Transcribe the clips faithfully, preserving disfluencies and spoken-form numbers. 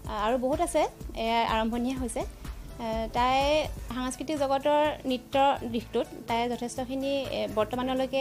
আৰু বহুত আছে এয়া আৰম্ভণিহে হৈছে তাই সাংস্কৃতিক জগতৰ নৃত্যৰ দিশটোত তাই যথেষ্টখিনি বৰ্তমানলৈকে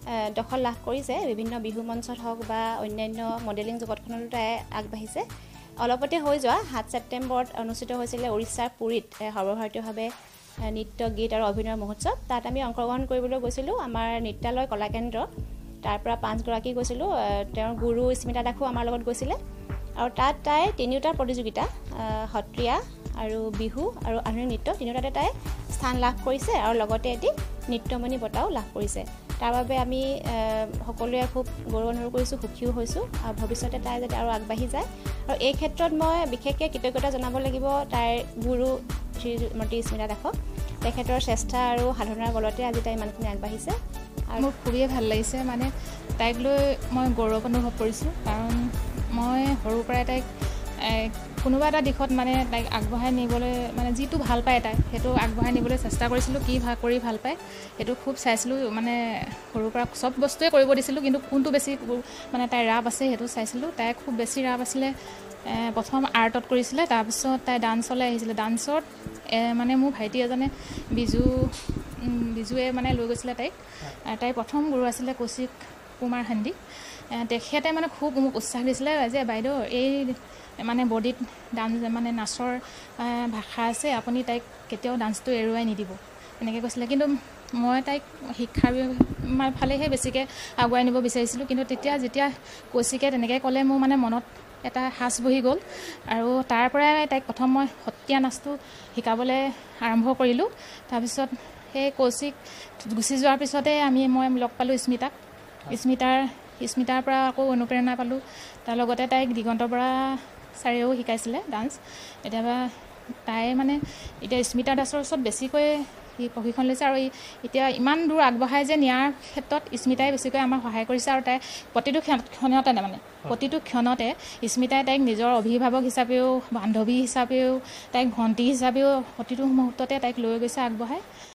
দখল লাভ কৰিছে বিভিন্ন বিহু মঞ্চত হওক বা অন্যান্য মডেলিং জগতখনতো তাই আগবাঢ়িছে অলপতে হৈ যোৱা সাত ছেপ্টেম্বৰত অনুষ্ঠিত হৈছিলে উৰিষ্যাৰ পুৰীত সৰ্বভাৰতীয়ভাৱে নৃত্য গীত আৰু অভিনয় মহোৎসৱ তাত আমি অংশগ্ৰহণ কৰিবলৈ গৈছিলোঁ আমাৰ নৃত্যালয় কলাকেন্দ্ৰ তাৰ পৰা পাঁচগৰাকী গৈছিলোঁ তেওঁৰ গুৰু স্মিতা দাসো আমাৰ লগত গৈছিলে আৰু তাত তাই তিনিওটা প্ৰতিযোগিতা সত্ৰীয়া আৰু বিহু আৰু আধুনিক নৃত্য তিনিওটাতে তাই স্থান লাভ কৰিছে আৰু লগতে এটি নৃত্যমণি বঁটাও লাভ কৰিছে তাৰ বাবে আমি সকলোৱে খুব গৌৰৱ অনুভৱ কৰিছোঁ সুখীও হৈছোঁ আৰু ভৱিষ্যতে তাই যাতে আৰু আগবাঢ়ি যায় আৰু এই ক্ষেত্ৰত মই বিশেষকৈ কৃতজ্ঞতা জনাব লাগিব তাইৰ গুৰু শ্ৰীমতী স্মিতা দাসক তেখেতৰ চেষ্টা আৰু সাধনাৰ বলতে আজি তাই ইমানখিনি আগবাঢ়িছে আৰু মোৰ খুবেই ভাল লাগিছে মানে তাইক লৈ মই গৌৰৱ অনুভৱ কৰিছোঁ কাৰণ মই সৰুৰ পৰাই তাইক কোনোবা এটা দিশত মানে তাইক আগবঢ়াই নিবলৈ মানে যিটো ভাল পায় তাই সেইটো আগবঢ়াই নিবলৈ চেষ্টা কৰিছিলোঁ কি ভাল কৰি ভাল পায় সেইটো খুব চাইছিলোঁ মানে সৰুৰ পৰা চব বস্তুৱে কৰিব দিছিলোঁ কিন্তু কোনটো বেছি মানে তাইৰ ৰাপ আছে সেইটো চাইছিলোঁ তাই খুব বেছি ৰাপ আছিলে প্ৰথম আৰ্টত কৰিছিলে তাৰপিছত তাই ডান্সলৈ আহিছিলে ডান্সত মানে মোৰ ভাইটি এজনে বিজু বিজুৱে মানে লৈ গৈছিলে তাইক তাইৰ প্ৰথম গুৰু আছিলে কৌশিক কুমাৰ হাণ্ডি তেখেতে মানে খুব মোক উৎসাহ দিছিলে যে বাইদেউ এই মানে বডিত ডান্স মানে নাচৰ ভাষা আছে আপুনি তাইক কেতিয়াও ডান্সটো এৰুৱাই নিদিব এনেকৈ কৈছিলে কিন্তু মই তাইক শিক্ষাৰ ফালেহে বেছিকৈ আগুৱাই নিব বিচাৰিছিলোঁ কিন্তু তেতিয়া যেতিয়া কৌশিকে তেনেকৈ ক'লে মোৰ মানে মনত এটা সাজ বহি গ'ল আৰু তাৰ পৰাই তাইক প্ৰথম মই সত্ৰীয়া নাচটো শিকাবলৈ আৰম্ভ কৰিলোঁ তাৰপিছত সেই কৌশিক গুচি যোৱাৰ পিছতে আমি মই লগ পালোঁ স্মিতাক স্মিতাৰ স্মিতাৰ পৰা আকৌ অনুপ্ৰেৰণা পালোঁ তাৰ লগতে তাইক দিগন্ত বৰা ছাৰেও শিকাইছিলে ডান্স কেতিয়াবা তাই মানে এতিয়া স্মিতা দাসৰ ওচৰত বেছিকৈ সি প্ৰশিক্ষণ লৈছে আৰু এতিয়া ইমান দূৰ আগবঢ়াই যে নিয়াৰ ক্ষেত্ৰত স্মিতাই বেছিকৈ আমাক সহায় কৰিছে আৰু তাই প্ৰতিটো ক্ষণতে মানে প্ৰতিটো ক্ষণতে স্মিতাই তাইক নিজৰ অভিভাৱক হিচাপেও বান্ধৱী হিচাপেও তাইক ভণ্টি হিচাপেও প্ৰতিটো মুহূৰ্ততে তাইক লৈ গৈছে আগবঢ়াই